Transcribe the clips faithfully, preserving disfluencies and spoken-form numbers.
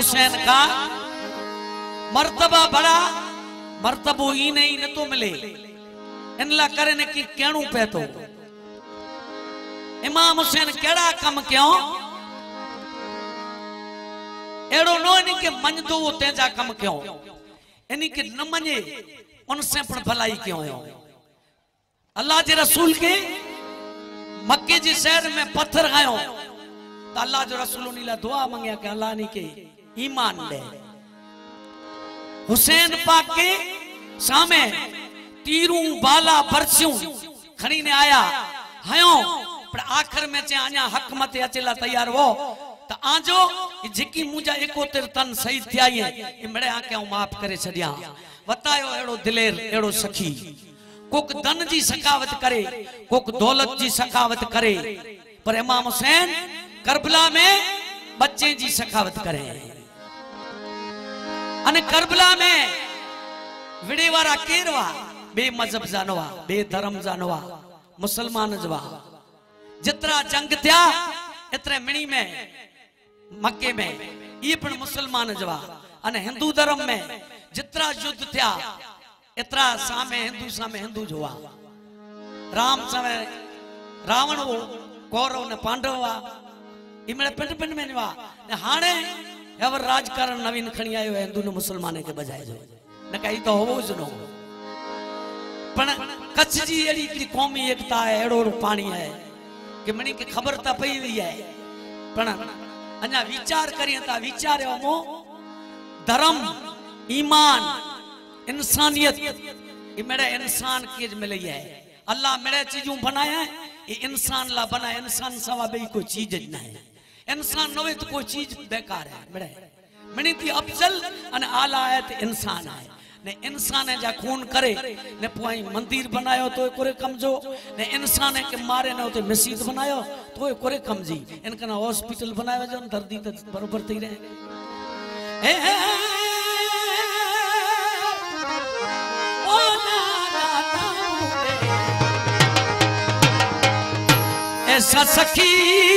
हुसैन का मर्तबा बड़ा मर्तबो ई नहीं न तो मिले इन ला करे ने की कहणो पे तो इमाम हुसैन केड़ा कम क्यों एड़ो नो इन के मन दो वो तेजा कम क्यों इन्हीं के न मने उनसे पर भलाई क्यों हो अल्लाह के रसूल के मक्के जी शहर में पत्थर आयो तो अल्लाह जो रसूल नीला दुआ मांगया कि अल्लाह ने के ईमान दे हुसैन पाक के सामे तीरू बाला बरसियों खड़ी ने आया हयो पर आखिर में चे आया हक मते अचेला तैयार हो तो आजो जिकी मुजा एकोतिर तन सही थिया ये मेरे आके माफ करे छदिया बतायो एड़ो दिलेर एड़ो सखी कोक धन जी सखावत करे कोक दौलत जी सखावत करे पर इमाम हुसैन करबला में बच्चे जी सखावत करे अने करबला में विड़े वारा केरवा बे मजहब जानवा बे धर्म जानवा मुसलमान जवा जितरा जंग थिया इतरे मिणी में मक्के में ये पण मुसलमान जवा अने हिंदू धर्म में जितरा युद्ध थिया इतरा सामे हिंदू सामे हिंदू जोवा राम सामे रावण वो कौरव ने पांडव वा इमड़े पिंड पिंड में निवा ने हाणे एवर राजकारण नवीन खणी आयो हिंदू ने मुसलमान के बजाय जो न कही तो होवो ज नो पण कच्छ जी एड़ी की कौमी एकता है एड़ो पानी है कि मनी के खबर ता पई हुई है पण अन्या विचार करिए ता विचार मो धर्म ईमान इंसानियत ये मेरे इंसान की मिली है अल्लाह मेरे चीजों बनाया है ये इंसान ला बनाया इंसान सवा बे कोई चीज न है इंसान नवे तो कोई चीज बेकार है मेरे मनी थी अफजल अन आला है तो इंसान है ने इंसान है जा खून करे ने पुआई मंदिर बनायो तो कोरे कमजो ने इंसान है के मारे न तो मस्जिद बनायो तो कोरे कमजी इनका ना हॉस्पिटल बनायो जो दर्दी तो बरोबर थी रहे ए ऐसा सखी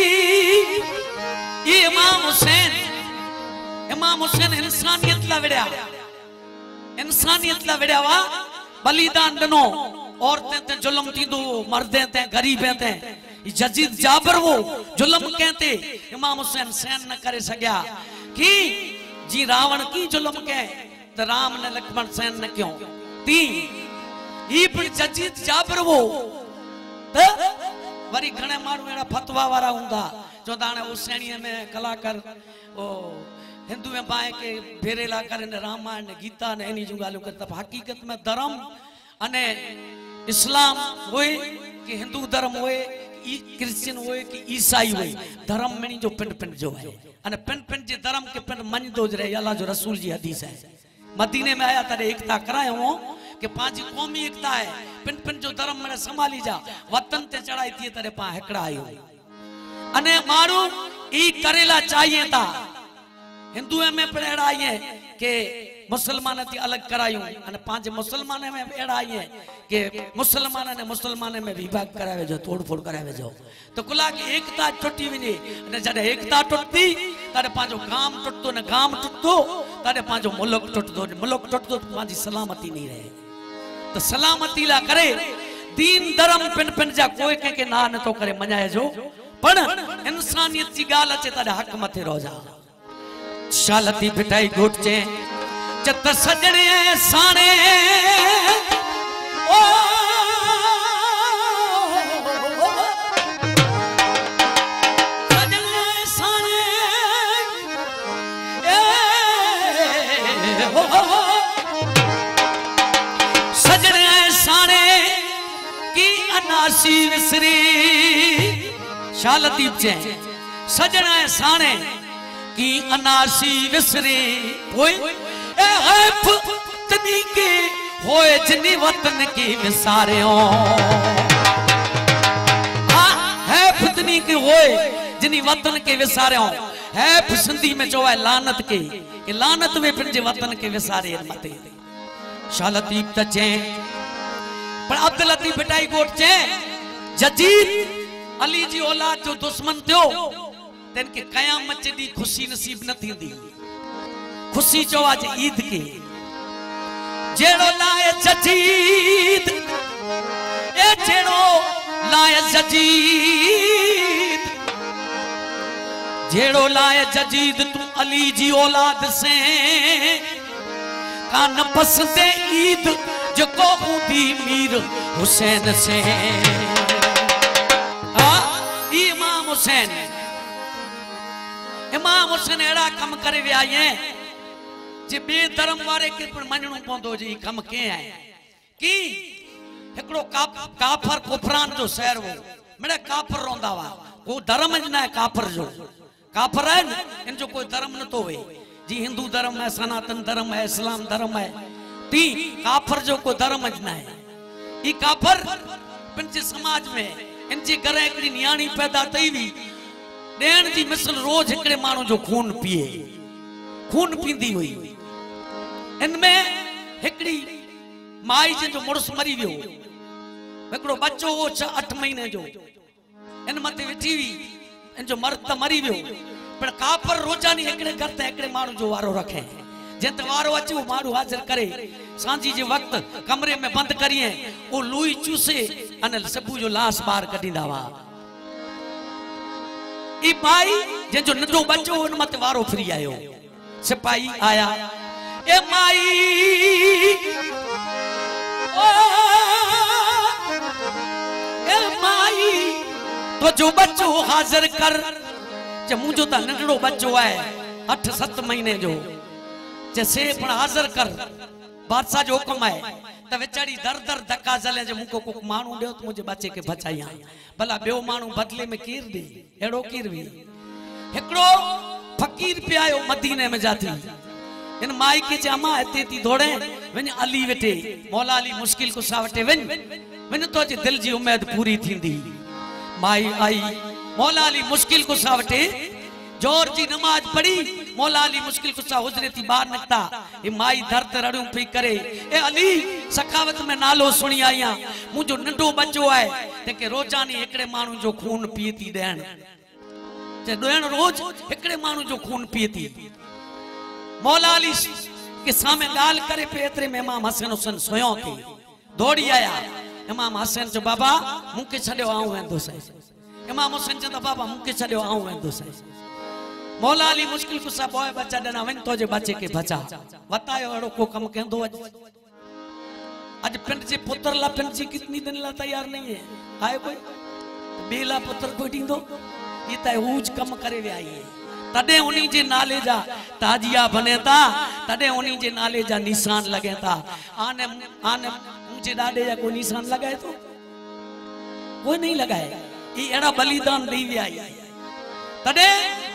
ये इमाम हुसैन इमाम हुसैन इंसानियत ला विड़या इंसानियत ला विड़या वा बलिदान दनो औरतें ते जुल्म थींदो मर्दे ते गरीबे ते यजीद जाबर वो जुल्म कहते इमाम हुसैन सहन न करे सगया कि जी रावण की जुल्म कह तो राम ने लक्ष्मण सहन न क्यों ती ई पण यजीद जाबर वो तो वरी घणे मारू एड़ा फतवा वाला हुंदा जो दाने हुसैनिया में कलाकार ओ हिंदू में पाए के फेरेला करे ने रामायण ने गीता ने एनी जो गालो करता हकीकत में धर्म अने इस्लाम होए कि हिंदू धर्म होए कि क्रिश्चियन होए कि ईसाई होए धर्म में जो पिंड पिंड जो है अने पिंड पिंड जे धर्म के पिंड मन दो रे अल्लाह जो रसूल जी हदीस है मदीने में आया तरे एकता कराए हो कि पांच कौमी एकता है पिंड पिंड जो धर्म में संभाली जा वतन ते चढ़ाई थी तरे पा हेकड़ा आयो अने मारू ई करेला चाहिए ता हिंदू में पेड़ा आई है कि मुसलमान थी अलग करायूं अने पांच मुसलमान में पेड़ा आई है कि मुसलमान ने मुसलमान में विभाग करावे जो तोड़ फोड़ करावे जो तो कुला की एकता टूटी वने अने जडे एकता टूटती तारे पांचो गाम टूटतो ने गाम टूटतो तारे पांचो मुल्क टूटतो मुल्क टूटतो पांची सलामती नहीं रहे तो सलामती ला करे दीन धर्म पिंड पिंड जा कोई के के ना न तो करे मनाए जो पण इंसानियत की गाल अचे तारे हक मथे रो जा शालती बिठाई घोट चे चत सजणे साणे ओ सजणे साणे ए ओ सजणे साणे की अनासी विसरी शालतीप चे सजणे साणे की अनासी विसरे होए ए है तनी के होए जनी वतन के विसारे हो हां है तनी के होए जनी वतन के विसारे हो है सिंधी में जो है लानत के कि लानत में पिंजे वतन के विसारे मते शालतीप तचे पर अब्दुल लतीफ बिटाई गोट चे जजीद अली जी औलाद जो दुश्मन थियो तेन के कयामत दी खुशी नसीब न थींदी खुशी चो आज ईद के जेड़ो लाए जजीद ए जेड़ो लाए जजीद जेड़ो लाए जजीद तू अली जी औलाद से कान पसंदे ईद जको बूंदी मीर हुसैन से इमाम हुसैन इमाम हुसैन एड़ा कम करे वे आए जे बे धर्म वारे के पण मनणो पवंदो जी कम के है की एकड़ो काफर कुफरान जो शहर वो मेरे काफर रोंदा वा को धर्म ज ना काफर जो काफर है इन जो कोई धर्म न तो वे जी हिंदू धर्म है सनातन धर्म है इस्लाम धर्म है ती काफर जो कोई धर्म ज ना है ई काफर पंजे समाज में इनजे घर एकड़ी नियाणी पैदा तई वी देण जी मिसल रोज एकड़े मानू जो खून पिए खून पींदी हुई इनमें एकड़ी माई जो मुड़स मरी वियो एकड़ो बच्चो वो छह अठ महीने जो इन मते वेठी वी इन जो मर्द त मरी वियो पर काफर रोजानी एकड़े घर ते एकड़े मानू जो वारो रखे जंत वारो अचे वो मानू हाजिर करे सांझी जे वक्त कमरे में बंद करिए वो लुई चूसे अनल सबू जो लाश बाहर कढींदा वा ई माई जे जो नंढो बच्चो उन मते वारो फ्री आयो सिपाही आया ए माई ओ ए माई तो जो बच्चो हाजिर कर जे मुझो ता नंढड़ो बच्चो है अठ सत महीने जो जे से पण हाजिर कर बादशाह जो हुक्म है त वेचारी दर दर धक्का चले जे मुको को मानू देओ त मुझे बच्चे के बचाइया भला बेओ मानू बदले में कीर दे एड़ो कीर वी एकड़ो फकीर पे आयो मदीने में जाती इन माई के जामा एते ती दौड़े वने अली वेटे मौला अली मुश्किल को सावटे वन वन तो जे दिल जी उम्मीद पूरी थींदी माई आई मौला अली मुश्किल को सावटे जोर जी नमाज पढ़ी मौला अली मुश्किल को सा हुजरे थी बाहर निकता ए माई दर्द रड़ू पई करे ए अली सखावत में नालो सुनी आया मुजो नंढो बच्चो है ते के रोजानी एकड़े मानू जो खून पीती देण ते देण रोज एकड़े मानू जो खून पीती मौला अली के सामने गाल करे पे एतरे में इमाम हसन हुसैन सोयो थे दौड़ी आया इमाम हसन जो बाबा मुके छड्यो आऊं वेंदो सही इमाम हुसैन चंदा बाबा मुके छड्यो आऊं वेंदो सही मौला अली मुश्किल को सा बोए बच्चा डना वन तो जे बच्चे के बचा बतायो एड़ो को कम केंदो अज अज पिंड जे पुत्र ला पिंड जी कितनी दिन ला तैयार नहीं है आए कोई बेला पुत्र कोई दींदो ये त ऊज कम करे वे आई है तडे उनी जे नाले जा ताजिया बनेता तडे उनी जे नाले जा निशान लगेता आने आने मुझे डाडे जा कोई निशान लगाए तो कोई नहीं लगाए ये एड़ा बलिदान दी वे आई तडे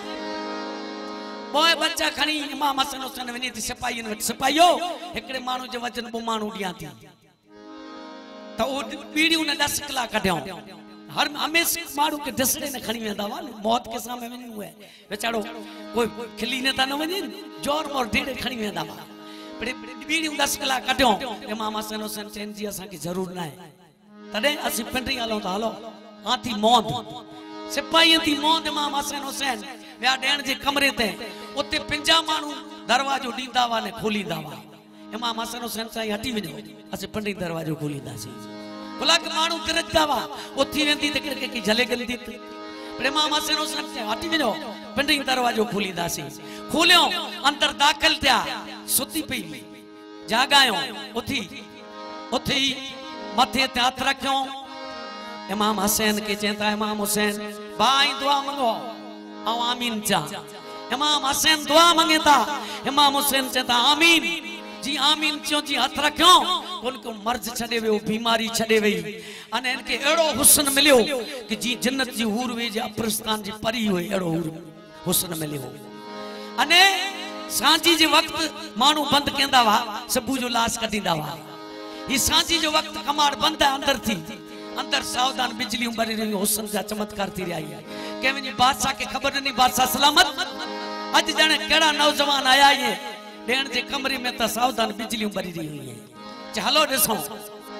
बोए बच्चा खणी इमाम हसन हुसैन वनी थी सिपाही ने सिपाहियो एकड़े मानू जे वजन बो मानू दिया थी तो ओ बीड़ी ने दस कला कढ्यो हर हमेशा मारू के दसड़े ने खणी वेंदा वा मौत के सामने वनी हुए बेचारो कोई खिली ने ता न वनी जोर मोर ढेड़े खणी वेंदा वा पर बीड़ी दस कला कढ्यो इमाम हसन हुसैन चैन जी असा की जरूर ना है तडे असि पिंडी हलो ता हलो आती मौत सिपाही थी मौत इमाम हसन हुसैन व्या डेण जे कमरे ते उते पिंजा मानू दरवाजो दींदा वा ने खोलींदा वा इमाम हसन हुसैन साईं हटी वञो असे पिंडी दरवाजो खोलींदासी भला के मानू तिरजदा वा उथी वेंदी त के के झले गलदी पर इमाम हसन हुसैन साईं हटी वञो पिंडी दरवाजो खोलींदासी खोलियो अंदर दाखिल थिया सुती पई जागायो उथी उथी मथे ते हथ रखियो इमाम हसन के चेता इमाम हुसैन भाई दुआ मंगो आओ आमीन चा इमाम हसन दुआ मंगेता इमाम हुसैन चेता आमीन जी आमीन चो जी हथ रखियो उनको मर्ज छडे वे बीमारी छडे वे अने इनके एड़ो हुस्न मिलियो कि जी जन्नत जी हूर वे जे अफगानिस्तान जी परी होए एड़ो हुस्न मिलियो अने सांझी जे वक्त मानू बंद केंदा वा सबू जो लाश कढींदा वा ई सांझी जो वक्त कमाड़ बंद अंदर थी अंदर सावधान बिजली बरी रही हुस्न जा चमत्कार थी रही है के वनी बादशाह के खबर नहीं बादशाह सलामत आज जाने केड़ा नौजवान आया है डेण जे कमरे में त सावधान बिजली बरी रही हुई है चलो दसो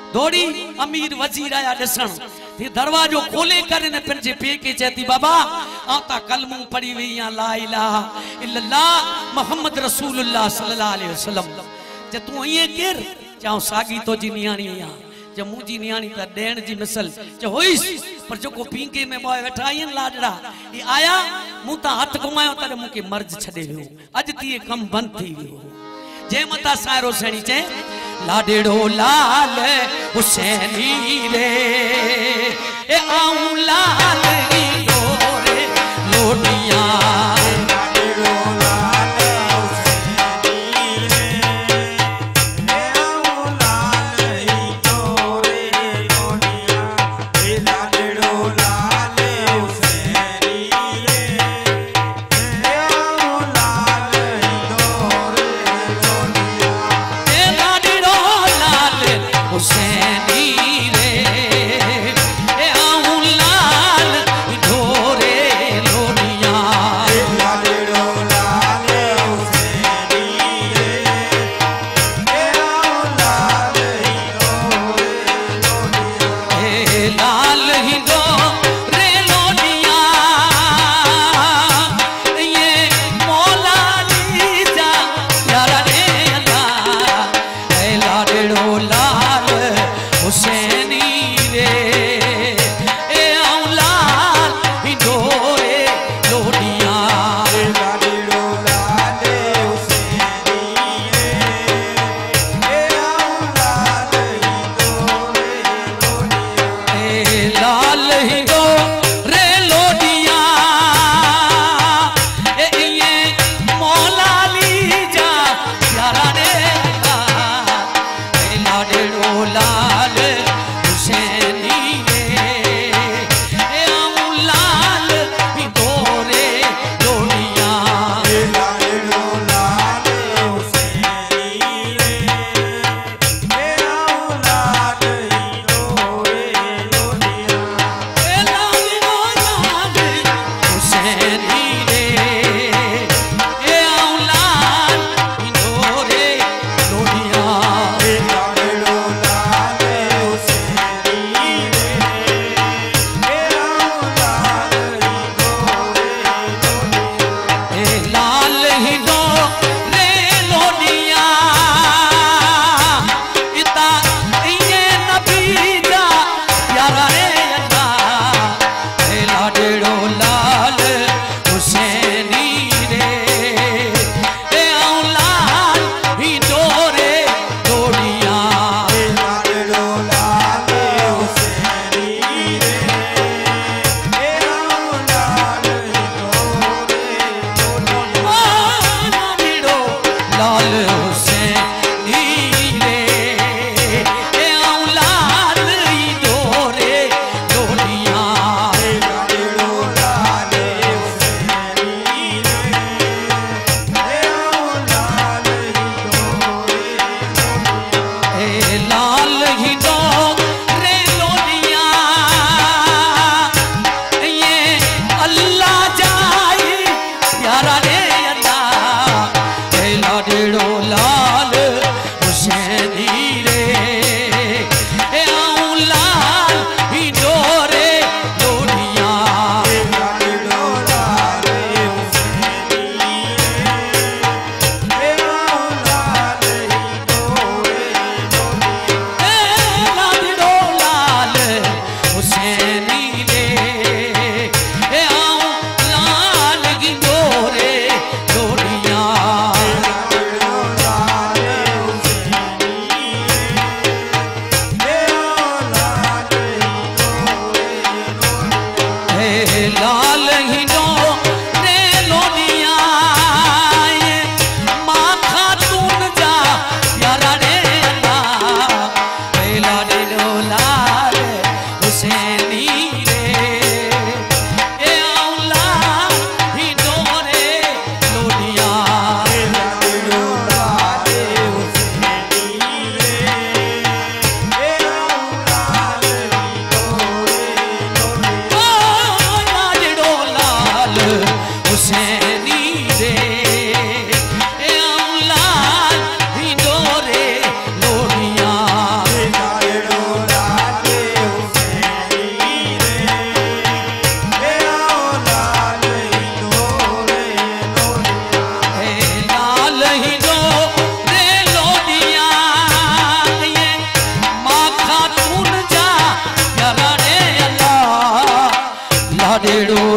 दौड़ी अमीर वजीर आया ॾिसण ते दरवाजो खोले करे ने पंहिंजे पीउ खे चएती बाबा आउं त कलमू पढ़ी वई आहियां ला इलाहा इल्लल्लाह मुहम्मद रसूलुल्लाह सल्लल्लाहु अलैहि वसल्लम जे तूं ईअं केर चऊं सागी तो जी नियाणी आहियां जे मुंहिंजी नियाणी त ॾियण जी मिसल जे हुईसि पर जेको पींगे में ॿ वेठा आहिनि लाडड़ा ये आया मूं त हथ घुमायो तॾहिं मूंखे मर्ज़ छॾे वियो अॼु तीअं कमु बंदि थी वियो जे मथां सायरो सेणी चए लाडड़ो लाल हुसैनी रे ए आऊं लाल री डोरे लोडिया लाडड़ो लाल हुसैनी रे ए आऊं लाल री डोरे लोडिया ए लाडड़ो लाल हुसैनी रे ए आऊं लाल री डोरे लोडिया ए लाडड़ो लाल हुसैनी रे ए आऊं लाल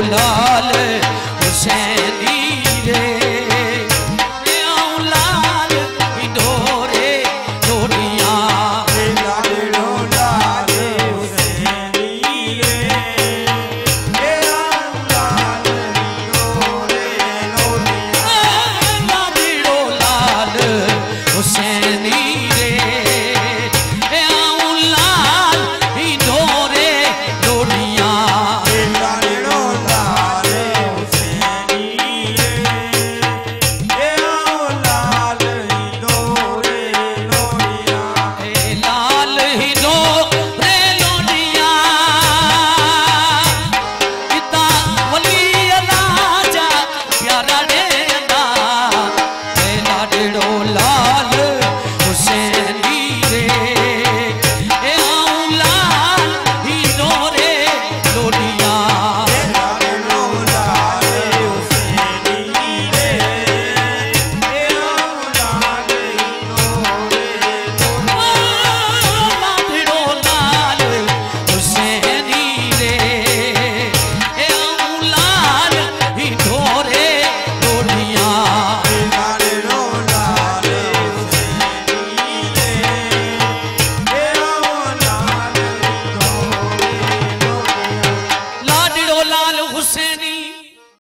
मौला